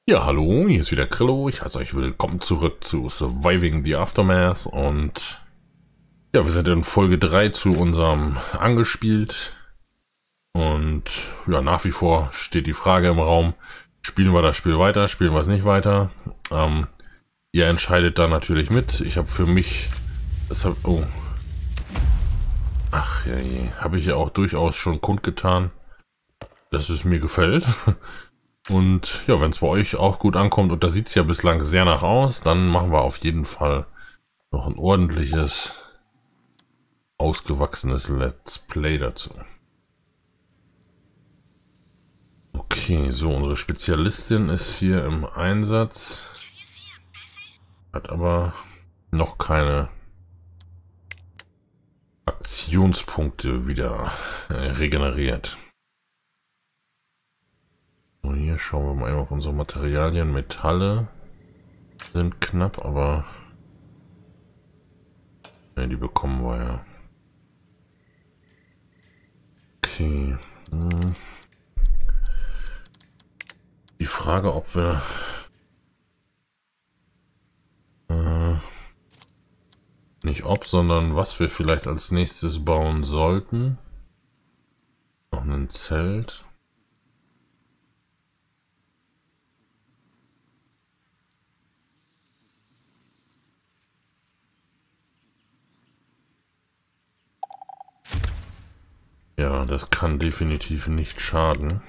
Ja, hallo, hier ist wieder Krillo. Ich heiße euch willkommen zurück zu Surviving the Aftermath und ja, wir sind in Folge 3 zu unserem angespielt und ja, nach wie vor steht die Frage im Raum, spielen wir das Spiel weiter, spielen wir es nicht weiter? Ähm, Ihr entscheidet da natürlich mit. Ich habe für mich, oh, ach ja, habe ich ja auch durchaus schon kundgetan, dass es mir gefällt. Und ja, wenn es bei euch auch gut ankommt, und da sieht es ja bislang sehr nach aus, dann machen wir auf jeden Fall noch ein ordentliches, ausgewachsenes Let's Play dazu. Okay, so, unsere Spezialistin ist hier im Einsatz, hat aber noch keine Aktionspunkte wieder regeneriert. Und hier schauen wir mal auf unsere Materialien. Metalle sind knapp, aber ja, die bekommen wir ja. Okay. Die Frage, ob wir nicht ob, sondern was wir vielleicht als nächstes bauen sollten. Noch ein Zelt. Ja, das kann definitiv nicht schaden.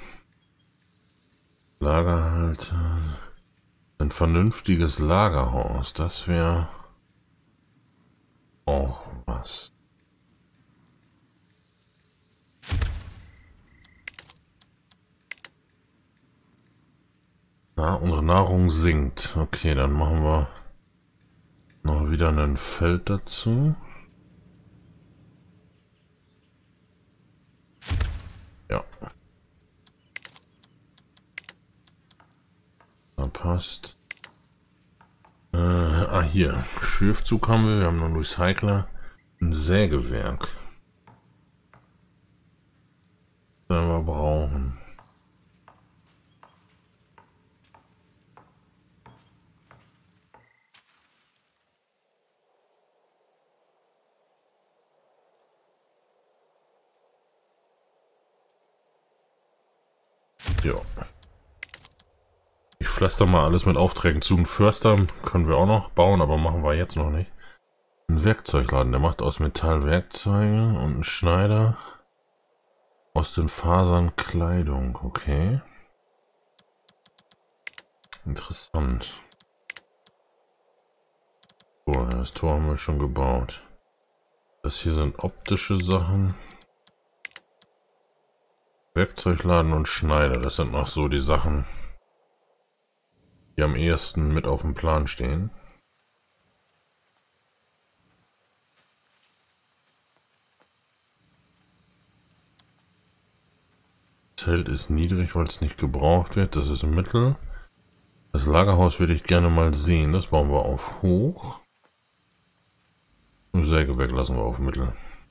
Lagerhalter. Ein vernünftiges Lagerhaus, das wäre auch was. Na, unsere Nahrung sinkt. Okay, dann machen wir noch wieder ein Feld dazu. Ja. Da passt. Hier. Schürfzug haben wir. Wir haben noch einen Recycler. Ein Sägewerk. Das werden wir brauchen. Ja. Ich pflaster mal alles mit Aufträgen zu. Einen Förster können wir auch noch bauen, aber machen wir jetzt noch nicht. Ein Werkzeugladen, der macht aus Metall Werkzeuge und ein Schneider aus den Fasern Kleidung. Okay. Interessant. Oh, das Tor haben wir schon gebaut. Das hier sind optische Sachen. Werkzeugladen und Schneider, das sind noch so die Sachen, die am ehesten mit auf dem Plan stehen. Zelt ist niedrig, weil es nicht gebraucht wird. Das ist mittel. Das Lagerhaus würde ich gerne mal sehen. Das bauen wir auf hoch. Und Sägewerk lassen wir auf mittel.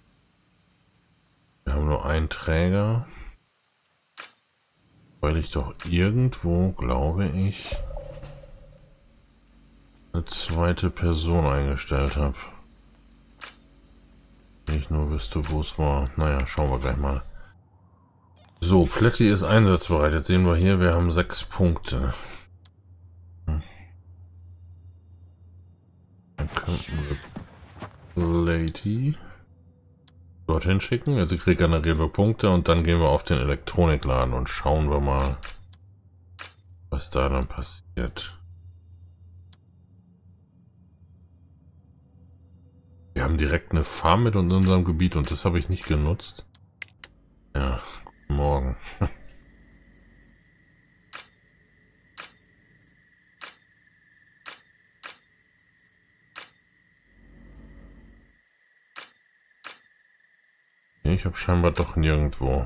Wir haben nur einen Träger. Weil ich doch irgendwo, glaube ich, eine zweite Person eingestellt habe. Ich nur wüsste, wo es war. Naja, schauen wir gleich mal. So, Plätti ist einsatzbereit. Jetzt sehen wir hier, wir haben 6 Punkte. Dann könnten wir Plätti dorthin schicken. Jetzt regenerieren wir Punkte und dann gehen wir auf den Elektronikladen und schauen wir mal, was da dann passiert. Wir haben direkt eine Farm mit in unserem Gebiet und das habe ich nicht genutzt. Ja, guten Morgen. Ich habe scheinbar doch nirgendwo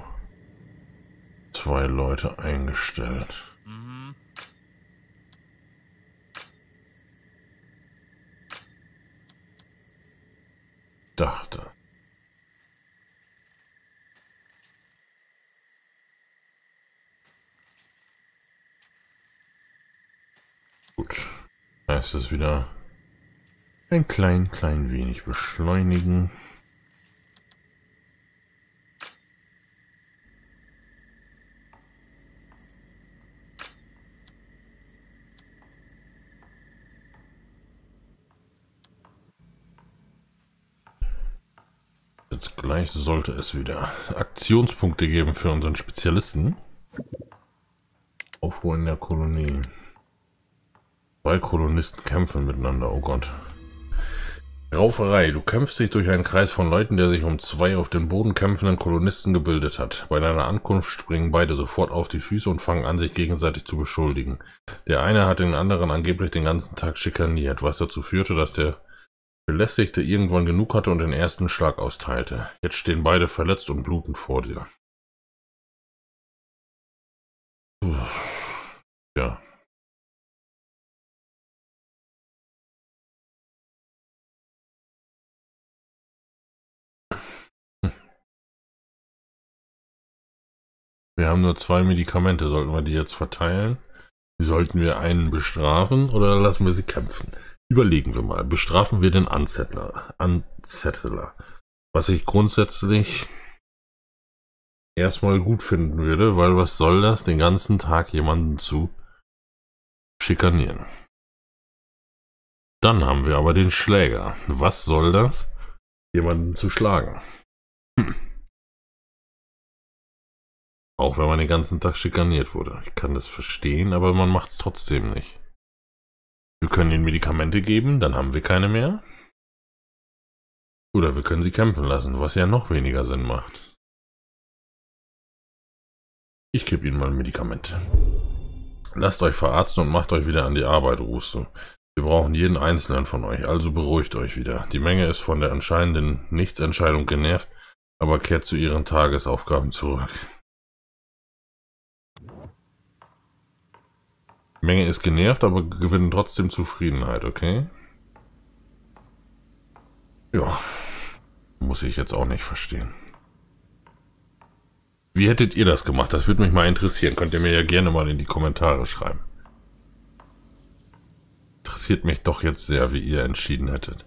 2 Leute eingestellt. Dachte. Heißt es wieder ein klein wenig beschleunigen. Jetzt gleich sollte es wieder Aktionspunkte geben für unseren Spezialisten. Aufruhr in der Kolonie. 2 Kolonisten kämpfen miteinander, oh Gott. Rauferei. Du kämpfst dich durch einen Kreis von Leuten, der sich um 2 auf dem Boden kämpfenden Kolonisten gebildet hat. Bei deiner Ankunft springen beide sofort auf die Füße und fangen an, sich gegenseitig zu beschuldigen. Der eine hat den anderen angeblich den ganzen Tag schikaniert, was dazu führte, dass der Belästigte irgendwann genug hatte und den ersten Schlag austeilte. Jetzt stehen beide verletzt und blutend vor dir. Ja. Wir haben nur 2 Medikamente. Sollten wir die jetzt verteilen? Sollten wir einen bestrafen oder lassen wir sie kämpfen? Überlegen wir mal. Bestrafen wir den Anzettler? Was ich grundsätzlich erstmal gut finden würde, weil was soll das, den ganzen Tag jemanden zu schikanieren? Dann haben wir aber den Schläger. Was soll das, jemanden zu schlagen? Auch wenn man den ganzen Tag schikaniert wurde. Ich kann das verstehen, aber man macht es trotzdem nicht. Wir können ihnen Medikamente geben, dann haben wir keine mehr. Oder wir können sie kämpfen lassen, was ja noch weniger Sinn macht. Ich gebe ihnen mal Medikamente. Lasst euch verarzten und macht euch wieder an die Arbeit, Russo. Wir brauchen jeden einzelnen von euch, also beruhigt euch wieder. Die Menge ist von der anscheinenden Nichtsentscheidung genervt, aber kehrt zu ihren Tagesaufgaben zurück. Die Menge ist genervt, aber gewinnen trotzdem Zufriedenheit, okay? Ja, muss ich jetzt auch nicht verstehen. Wie hättet ihr das gemacht? Das würde mich mal interessieren. Könnt ihr mir ja gerne mal in die Kommentare schreiben. Interessiert mich doch jetzt sehr, wie ihr entschieden hättet.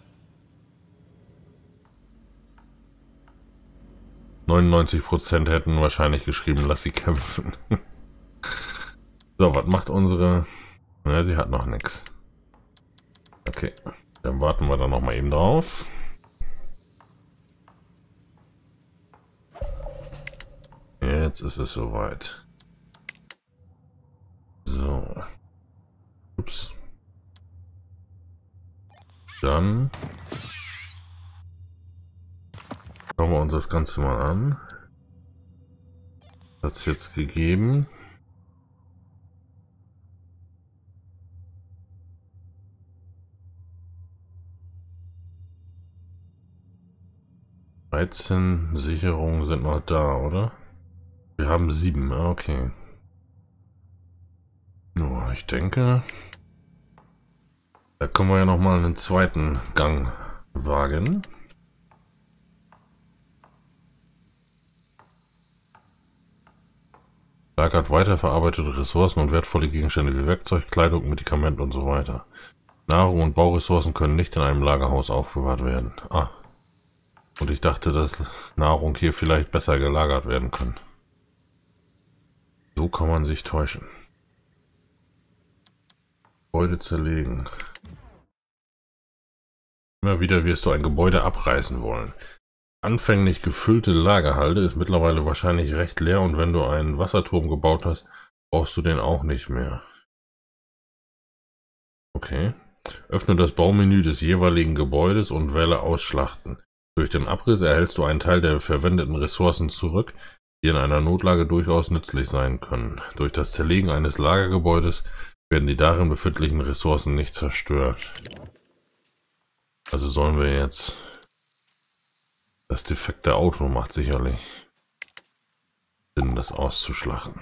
99% hätten wahrscheinlich geschrieben, lass sie kämpfen. So, was macht unsere... Ja, sie hat noch nichts. Okay, dann warten wir da noch mal eben drauf. Jetzt ist es soweit. So. Ups. Dann schauen wir uns das Ganze mal an. Hat es jetzt gegeben. Sicherungen sind noch da, oder? Wir haben 7, okay. Nur, ich denke, da können wir ja noch mal einen zweiten Gang wagen. Lagert weiterverarbeitete Ressourcen und wertvolle Gegenstände wie Werkzeug, Kleidung, Medikamente und so weiter. Nahrung und Bauressourcen können nicht in einem Lagerhaus aufbewahrt werden. Ah. Und ich dachte, dass Nahrung hier vielleicht besser gelagert werden kann. So kann man sich täuschen. Gebäude zerlegen. Immer wieder wirst du ein Gebäude abreißen wollen. Anfänglich gefüllte Lagerhalde ist mittlerweile wahrscheinlich recht leer und wenn du einen Wasserturm gebaut hast, brauchst du den auch nicht mehr. Okay. Öffne das Baumenü des jeweiligen Gebäudes und wähle Ausschlachten. Durch den Abriss erhältst du einen Teil der verwendeten Ressourcen zurück, die in einer Notlage durchaus nützlich sein können. Durch das Zerlegen eines Lagergebäudes werden die darin befindlichen Ressourcen nicht zerstört. Also sollen wir jetzt... Das defekte Auto macht sicherlich Sinn, das auszuschlachten.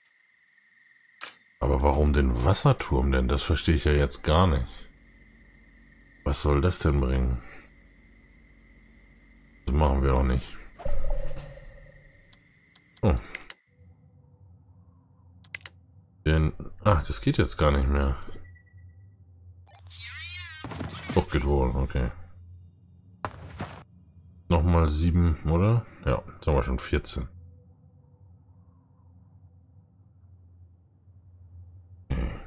Aber warum den Wasserturm denn? Das verstehe ich ja jetzt gar nicht. Was soll das denn bringen? Das machen wir auch nicht. Oh. Ach, das geht jetzt gar nicht mehr. Doch, geht wohl, okay. Nochmal 7, oder? Ja, jetzt haben wir schon 14. Okay.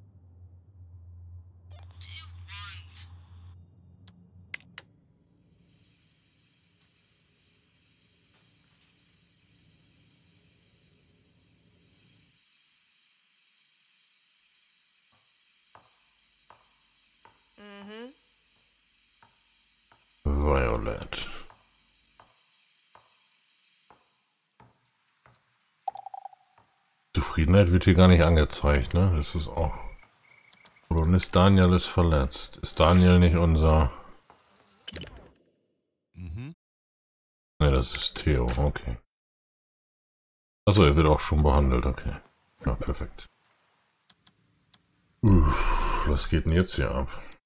Violet. Zufriedenheit wird hier gar nicht angezeigt, ne? Das ist auch... Kolonist Daniel ist verletzt. Ist Daniel nicht unser... Ne, das ist Theo, okay. Achso, er wird auch schon behandelt, okay. Ja, perfekt. Was geht denn jetzt hier ab?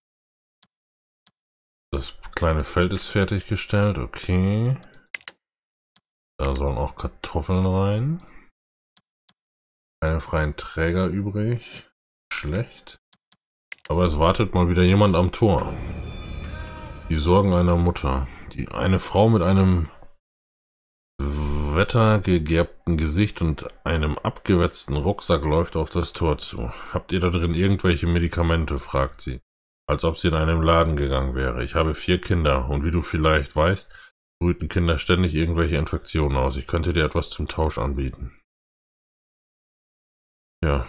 Das kleine Feld ist fertiggestellt, okay. Da sollen auch Kartoffeln rein. Keine freien Träger übrig. Schlecht. Aber es wartet mal wieder jemand am Tor. Die Sorgen einer Mutter. Eine Frau mit einem wettergegerbten Gesicht und einem abgewetzten Rucksack läuft auf das Tor zu. Habt ihr da drin irgendwelche Medikamente? Fragt sie. Als ob sie in einem Laden gegangen wäre. Ich habe 4 Kinder und wie du vielleicht weißt, brüten Kinder ständig irgendwelche Infektionen aus. Ich könnte dir etwas zum Tausch anbieten. Ja.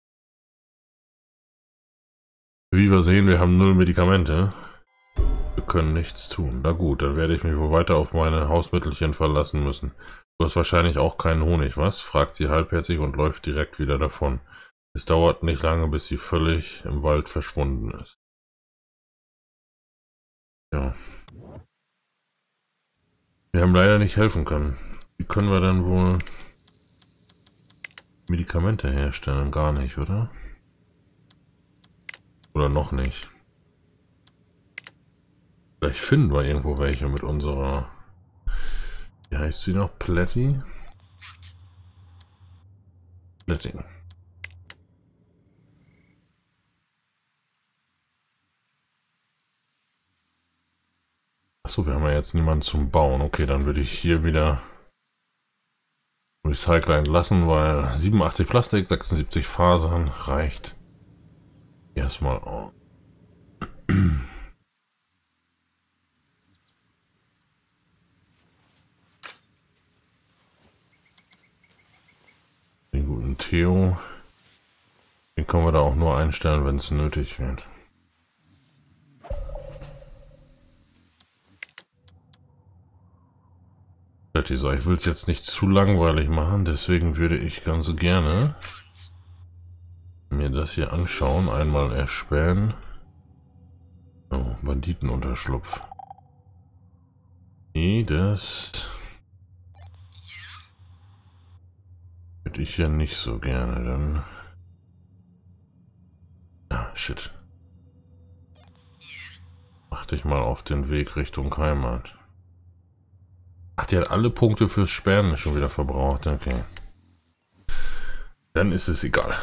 Wie wir sehen, wir haben 0 Medikamente. Wir können nichts tun. Na gut, dann werde ich mich wohl weiter auf meine Hausmittelchen verlassen müssen. Du hast wahrscheinlich auch keinen Honig, was? Fragt sie halbherzig und läuft direkt wieder davon. Es dauert nicht lange, bis sie völlig im Wald verschwunden ist. Ja. Wir haben leider nicht helfen können. Wie können wir dann wohl Medikamente herstellen? Gar nicht, oder? Oder noch nicht. Vielleicht finden wir irgendwo welche mit unserer... Wie heißt sie noch? Plätti? Plätting. Achso, wir haben ja jetzt niemanden zum Bauen. Okay, dann würde ich hier wieder Recycler entlassen, weil 87 Plastik, 76 Fasern reicht erstmal aus. Den guten Theo. Den können wir da auch nur einstellen, wenn es nötig wird. So, ich will es jetzt nicht zu langweilig machen, deswegen würde ich ganz gerne mir das hier anschauen. Einmal erspähen. Oh, Banditenunterschlupf. Nee, das hätte ich ja nicht so gerne, dann... Ah, shit. Mach dich mal auf den Weg Richtung Heimat. Ach, die hat alle Punkte fürs Sperren schon wieder verbraucht, okay. Dann ist es egal.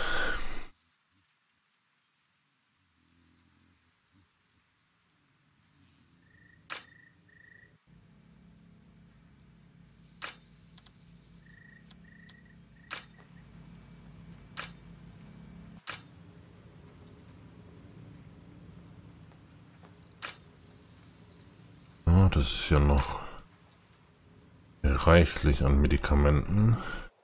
Ja, das ist ja noch reichlich an Medikamenten.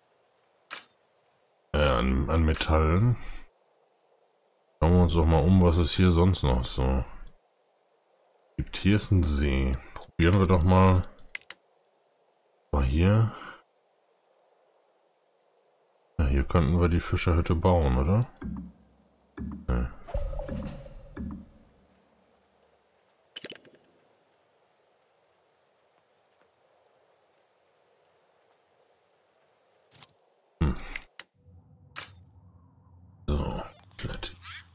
An Metallen. Schauen wir uns doch mal um, was es hier sonst noch so gibt. Hier ist ein See. Probieren wir doch mal. War hier. Ja, hier könnten wir die Fischerhütte bauen, oder? Nee. So, Plätti.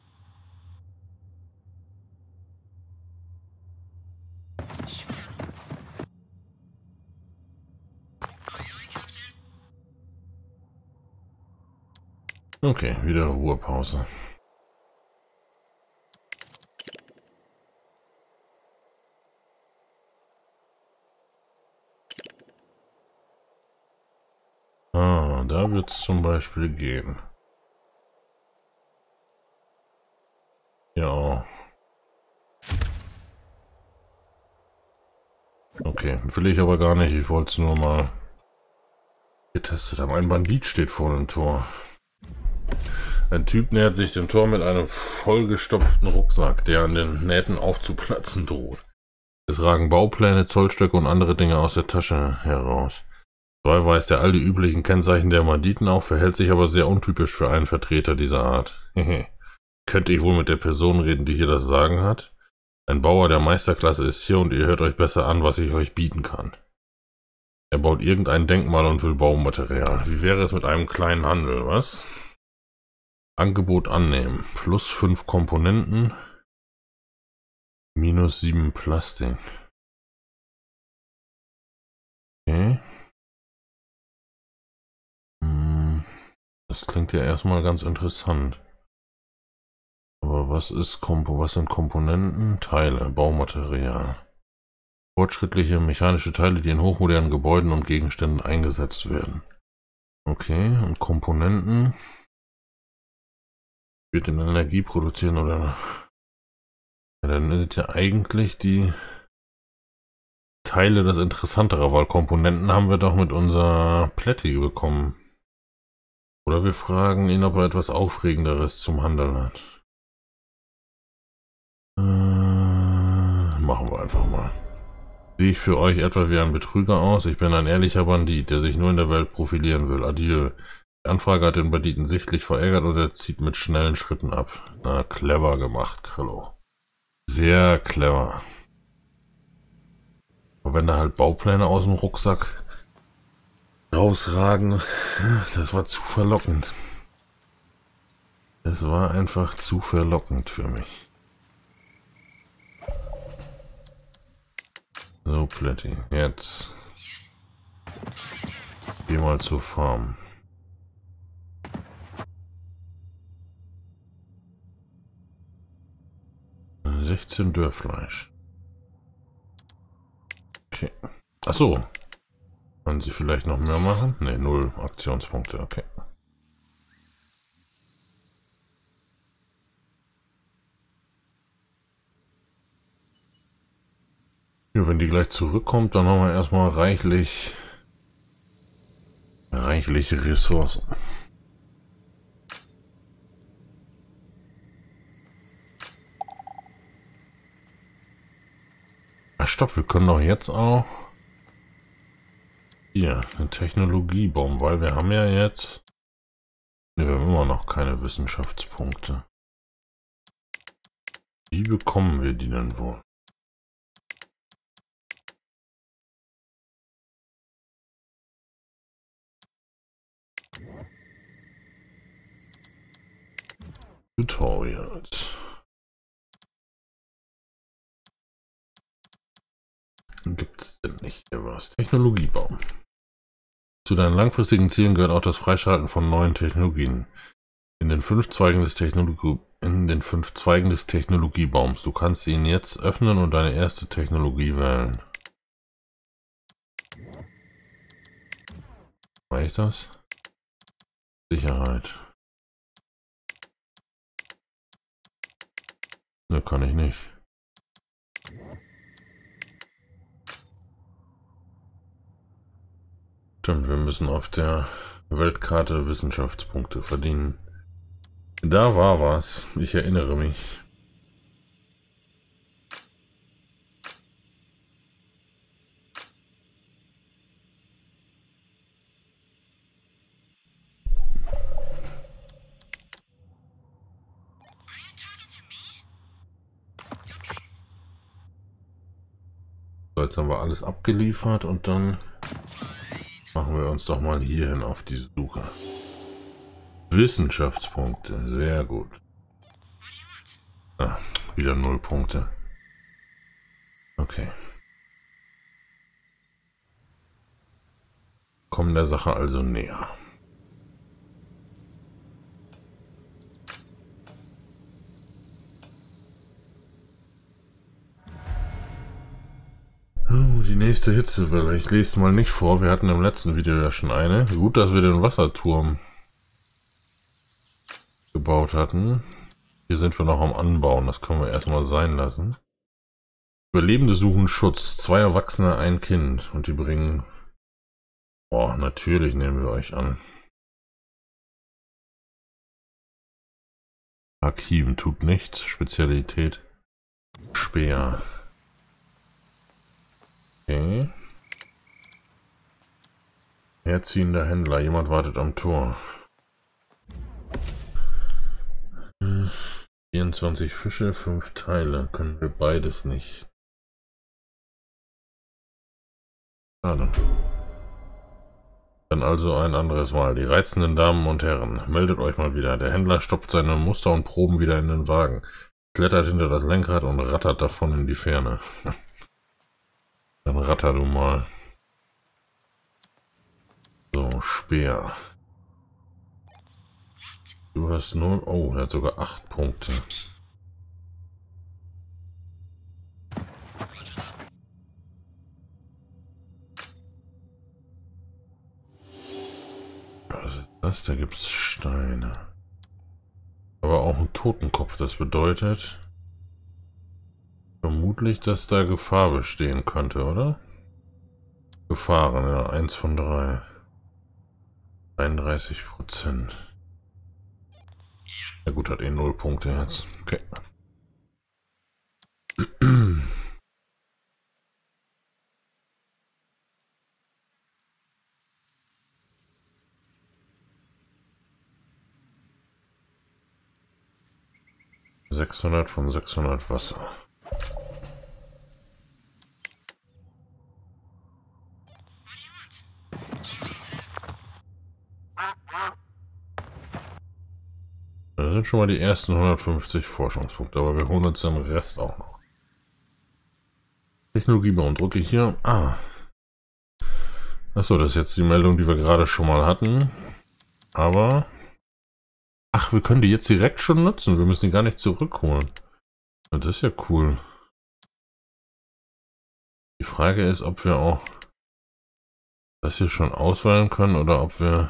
Okay, wieder Ruhepause. Ja, da wird es zum Beispiel gehen. Ja. Okay, will ich aber gar nicht. Ich wollte es nur mal getestet haben. Ein Bandit steht vor dem Tor. Ein Typ nähert sich dem Tor mit einem vollgestopften Rucksack, der an den Nähten aufzuplatzen droht. Es ragen Baupläne, Zollstöcke und andere Dinge aus der Tasche heraus. Dabei weist er all die üblichen Kennzeichen der Banditen auf, verhält sich aber sehr untypisch für einen Vertreter dieser Art. Könnte ich wohl mit der Person reden, die hier das Sagen hat? Ein Bauer der Meisterklasse ist hier und ihr hört euch besser an, was ich euch bieten kann. Er baut irgendein Denkmal und will Baumaterial. Wie wäre es mit einem kleinen Handel, was? Angebot annehmen. Plus 5 Komponenten. Minus 7 Plastik. Okay. Das klingt ja erstmal ganz interessant. Aber was sind Komponenten? Teile, Baumaterial. Fortschrittliche mechanische Teile, die in hochmodernen Gebäuden und Gegenständen eingesetzt werden. Okay, und Komponenten? Wird in Energie produzieren oder... Ja, dann sind ja eigentlich die Teile das Interessantere, weil Komponenten haben wir doch mit unserer Plätti bekommen. Oder wir fragen ihn, ob er etwas Aufregenderes zum Handeln hat. Machen wir einfach mal. Sehe ich für euch etwa wie ein Betrüger aus? Ich bin ein ehrlicher Bandit, der sich nur in der Welt profilieren will. Adieu. Die Anfrage hat den Banditen sichtlich verärgert und er zieht mit schnellen Schritten ab. Na, clever gemacht, Krillo. Sehr clever. Aber wenn da halt Baupläne aus dem Rucksack rausragen, das war zu verlockend. Es war einfach zu verlockend für mich. So, Plätti, jetzt geh mal zur Farm. Äh, 16 Dörrfleisch. Okay. Achso. Wollen Sie vielleicht noch mehr machen? Ne, 0 Aktionspunkte, okay. Ja, wenn die gleich zurückkommt, dann haben wir erstmal reichlich Ressourcen. Ach stopp, wir können doch jetzt auch hier einen Technologiebaum, weil wir haben ja jetzt... Ne, wir haben immer noch keine Wissenschaftspunkte. Wie bekommen wir die denn wohl? Tutorials. Gibt es denn nicht hier was? Technologiebaum. Zu deinen langfristigen Zielen gehört auch das Freischalten von neuen Technologien. In den 5 Zweigen des Technologiebaums. Du kannst ihn jetzt öffnen und deine erste Technologie wählen. Mache ich das? Sicherheit. Ne, kann ich nicht. Stimmt, wir müssen auf der Weltkarte Wissenschaftspunkte verdienen. Da war was. Ich erinnere mich. So, jetzt haben wir alles abgeliefert und dann machen wir uns doch mal hierhin auf die Suche. Wissenschaftspunkte, sehr gut. Ah, wieder 0 Punkte. Okay. Kommen der Sache also näher. Oh Die nächste Hitzewelle. Ich lese mal nicht vor. Wir hatten im letzten Video ja schon eine. Gut, dass wir den Wasserturm gebaut hatten. Hier sind wir noch am Anbauen. Das können wir erstmal sein lassen. Überlebende suchen Schutz. 2 Erwachsene, ein Kind. Und die bringen... Boah, natürlich nehmen wir euch an. Hakim tut nichts. Spezialität. Speer. Okay. Herziehender Händler. Jemand wartet am Tor. 24 Fische, 5 Teile. Können wir beides nicht. Schade. Dann also ein anderes Mal. Die reizenden Damen und Herren, meldet euch mal wieder. Der Händler stopft seine Muster und Proben wieder in den Wagen, klettert hinter das Lenkrad und rattert davon in die Ferne. Dann ratter du mal. So, Speer. Du hast 0. Oh, er hat sogar 8 Punkte. Was ist das? Da gibt es Steine. Aber auch ein Totenkopf. Das bedeutet vermutlich, dass da Gefahr bestehen könnte, oder? Gefahren, ja. 1 von 3. 31%. Ja gut, hat eh 0 Punkte jetzt. Okay. ...600 von 600 Wasser. Das sind schon mal die ersten 150 Forschungspunkte, aber wir holen uns den Rest auch noch. Technologiebaum, drücke ich hier. Ah. Achso, das ist jetzt die Meldung, die wir gerade schon mal hatten. Aber... Ach, wir können die jetzt direkt schon nutzen. Wir müssen die gar nicht zurückholen. Das ist ja cool. Die Frage ist, ob wir auch das hier schon auswählen können oder ob wir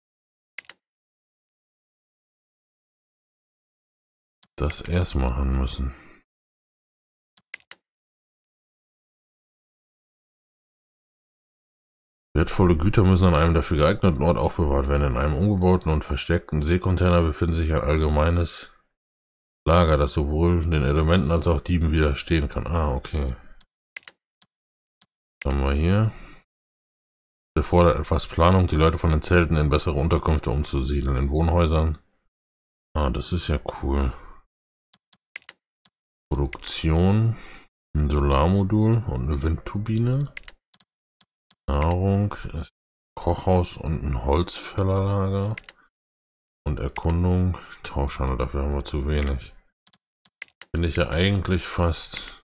das erst machen müssen. Wertvolle Güter müssen an einem dafür geeigneten Ort aufbewahrt werden. In einem umgebauten und verstärkten Seekontainer befindet sich ein allgemeines Lager, das sowohl den Elementen als auch Dieben widerstehen kann. Ah, okay. Was haben wir hier? Es erfordert etwas Planung, die Leute von den Zelten in bessere Unterkünfte umzusiedeln. In Wohnhäusern. Ah, das ist ja cool. Produktion. Ein Solarmodul und eine Windturbine. Nahrung, Kochhaus und ein Holzfällerlager und Erkundung, Tauschhandel, dafür haben wir zu wenig. Finde ich ja eigentlich fast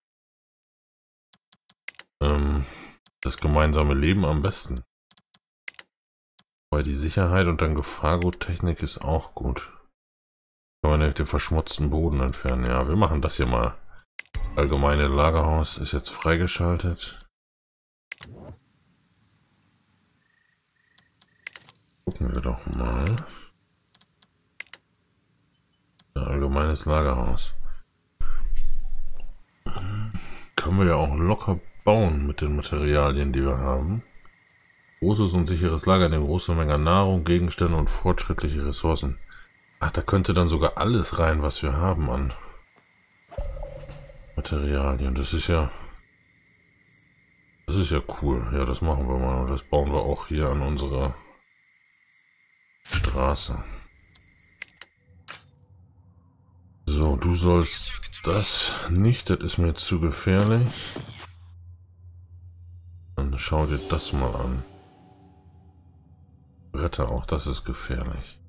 das gemeinsame Leben am besten. Weil die Sicherheit und dann Gefahrguttechnik ist auch gut. Kann man nämlich den verschmutzten Boden entfernen. Ja, wir machen das hier mal. Allgemeine Lagerhaus ist jetzt freigeschaltet. Gucken wir doch mal. Ein allgemeines Lagerhaus. Können wir ja auch locker bauen mit den Materialien, die wir haben. Großes und sicheres Lager, eine große Menge Nahrung, Gegenstände und fortschrittliche Ressourcen. Ach, da könnte dann sogar alles rein, was wir haben an Materialien. Das ist ja cool. Ja, das machen wir mal. Und das bauen wir auch hier an unserer Straße. So, du sollst das nicht, das ist mir zu gefährlich. Dann schau dir das mal an. Bretter, auch das ist gefährlich.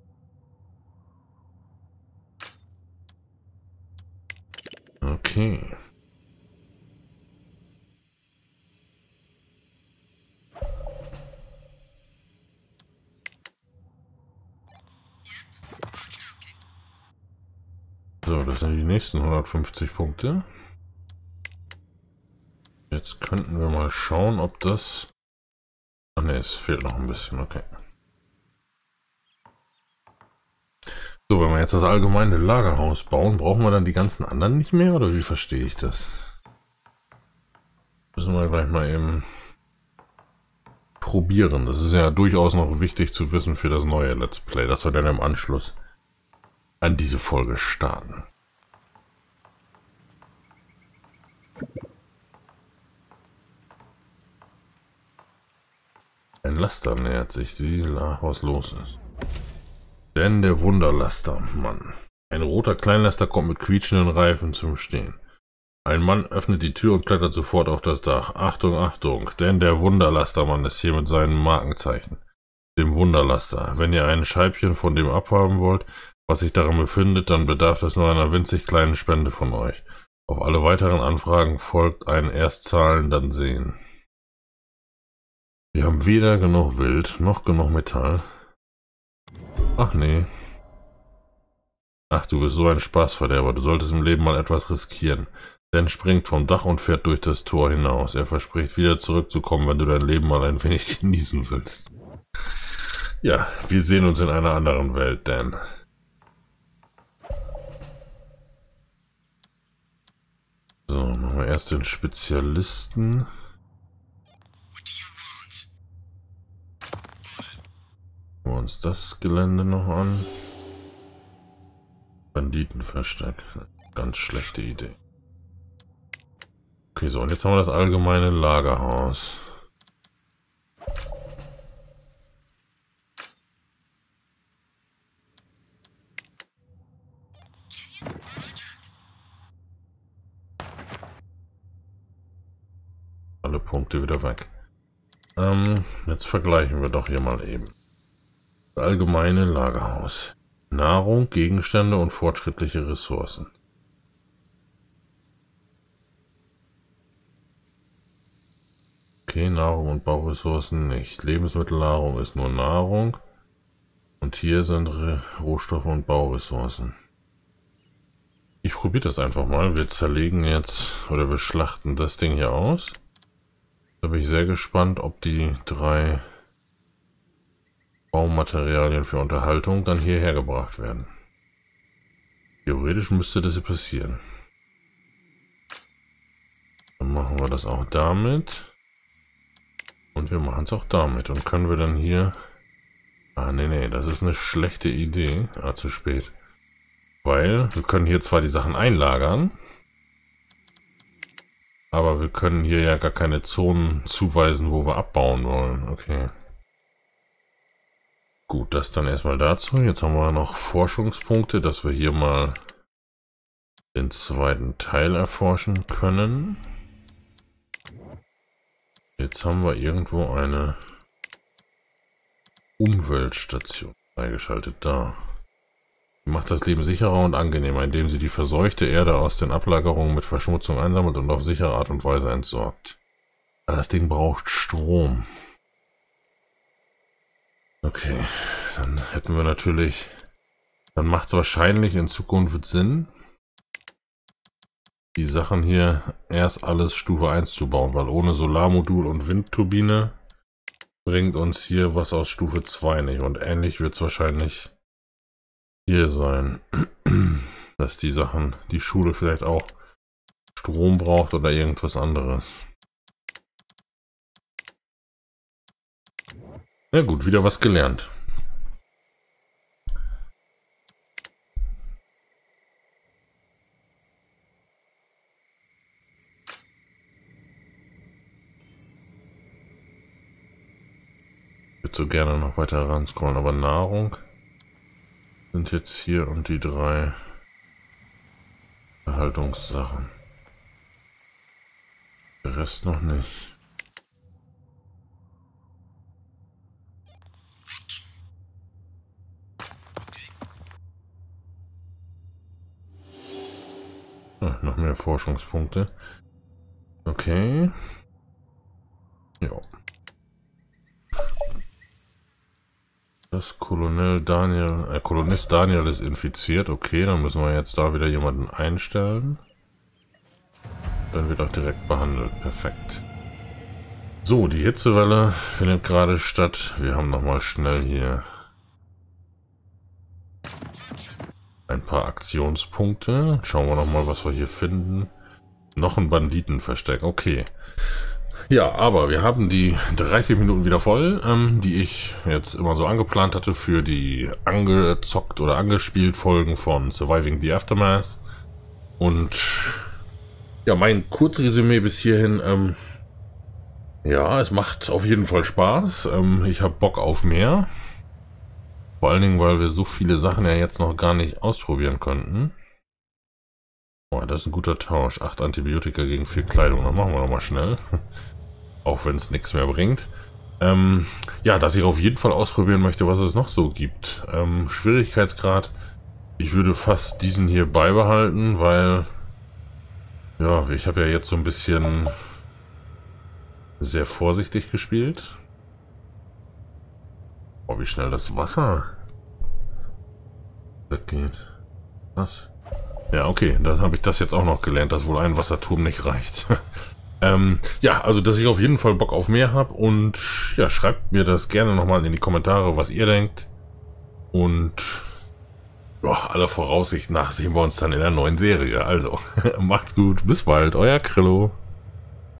Okay. So, das sind die nächsten 150 Punkte. Jetzt könnten wir mal schauen, ob das... Ah ne, es fehlt noch ein bisschen, okay. So, wenn wir jetzt das allgemeine Lagerhaus bauen, brauchen wir dann die ganzen anderen nicht mehr, oder wie verstehe ich das? Müssen wir gleich mal eben probieren. Das ist ja durchaus noch wichtig zu wissen für das neue Let's Play, das wir dann im Anschluss an diese Folge starten. Ein Laster nähert sich, sieh, was los ist. Denn der Wunderlaster, Mann. Ein roter Kleinlaster kommt mit quietschenden Reifen zum Stehen. Ein Mann öffnet die Tür und klettert sofort auf das Dach. Achtung, Achtung, denn der Wunderlastermann ist hier mit seinem Markenzeichen. Dem Wunderlaster. Wenn ihr ein Scheibchen von dem abhaben wollt, was sich darin befindet, dann bedarf es nur einer winzig kleinen Spende von euch. Auf alle weiteren Anfragen folgt ein erst zahlen, dann sehen. Wir haben weder genug Wild, noch genug Metall. Ach nee. Ach, du bist so ein Spaßverderber. Du solltest im Leben mal etwas riskieren. Dan springt vom Dach und fährt durch das Tor hinaus. Er verspricht wieder zurückzukommen, wenn du dein Leben mal ein wenig genießen willst. Ja, wir sehen uns in einer anderen Welt, Dan. So, machen wir erst den Spezialisten. Gucken wir uns das Gelände noch an. Banditenversteck. Ganz schlechte Idee. Okay, so, und jetzt haben wir das allgemeine Lagerhaus. Alle Punkte wieder weg. Jetzt vergleichen wir doch hier mal eben. Das allgemeine Lagerhaus. Nahrung, Gegenstände und fortschrittliche Ressourcen. Okay, Nahrung und Bauressourcen nicht. Lebensmittelnahrung ist nur Nahrung. Und hier sind Rohstoffe und Bauressourcen. Ich probiere das einfach mal. Wir zerlegen jetzt, oder wir schlachten das Ding hier aus. Da bin ich sehr gespannt, ob die 3 Baumaterialien für Unterhaltung dann hierher gebracht werden. Theoretisch müsste das hier passieren. Dann machen wir das auch damit. Und wir machen es auch damit. Und können wir dann hier... Ah, nee, das ist eine schlechte Idee. Ah, zu spät. Weil wir können hier zwar die Sachen einlagern, aber wir können hier ja gar keine Zonen zuweisen, wo wir abbauen wollen. Okay. Gut, das dann erstmal dazu. Jetzt haben wir noch Forschungspunkte, dass wir hier mal den zweiten Teil erforschen können. Jetzt haben wir irgendwo eine Umweltstation freigeschaltet. Da. Die macht das Leben sicherer und angenehmer, indem sie die verseuchte Erde aus den Ablagerungen mit Verschmutzung einsammelt und auf sichere Art und Weise entsorgt. Aber das Ding braucht Strom. Okay, dann hätten wir natürlich... Dann macht es wahrscheinlich in Zukunft Sinn, die Sachen hier erst alles Stufe 1 zu bauen, weil ohne Solarmodul und Windturbine bringt uns hier was aus Stufe 2 nicht. Und ähnlich wird es wahrscheinlich hier sein, dass die Sachen, die Schule vielleicht auch Strom braucht oder irgendwas anderes. Ja gut, wieder was gelernt. Ich würde so gerne noch weiter ran scrollen, aber Nahrung sind jetzt hier und die 3 Erhaltungssachen. Der Rest noch nicht. Ah, noch mehr Forschungspunkte. Okay. Ja. Das Kolonist Daniel ist infiziert. Okay, dann müssen wir jetzt da wieder jemanden einstellen. dann wird auch direkt behandelt. Perfekt. So, die Hitzewelle findet gerade statt. Wir haben nochmal schnell hier ein paar Aktionspunkte. Schauen wir nochmal, was wir hier finden. Noch ein Banditenversteck. Okay. Ja, aber wir haben die 30 Minuten wieder voll, die ich jetzt immer so angeplant hatte für die angezockt oder angespielt Folgen von Surviving the Aftermath. Und ja, mein Kurzresümee bis hierhin, ja, es macht auf jeden Fall Spaß. Ich habe Bock auf mehr. Vor allen Dingen, weil wir so viele Sachen ja jetzt noch gar nicht ausprobieren könnten. Oh, das ist ein guter Tausch. 8 Antibiotika gegen 4 Kleidung. Dann machen wir nochmal schnell. Auch wenn es nichts mehr bringt. Ja, dass ich auf jeden Fall ausprobieren möchte, was es noch so gibt. Schwierigkeitsgrad. Ich würde fast diesen hier beibehalten, weil... Ja, ich habe ja jetzt so ein bisschen... sehr vorsichtig gespielt. Oh, wie schnell das Wasser weggeht. Was? Ja, okay, dann habe ich das jetzt auch noch gelernt, dass wohl ein Wasserturm nicht reicht. Ja, also dass ich auf jeden Fall Bock auf mehr habe und ja, schreibt mir das gerne nochmal in die Kommentare, was ihr denkt. Und ja, aller Voraussicht nach sehen wir uns dann in der neuen Serie. Also, macht's gut, bis bald, euer Krillo.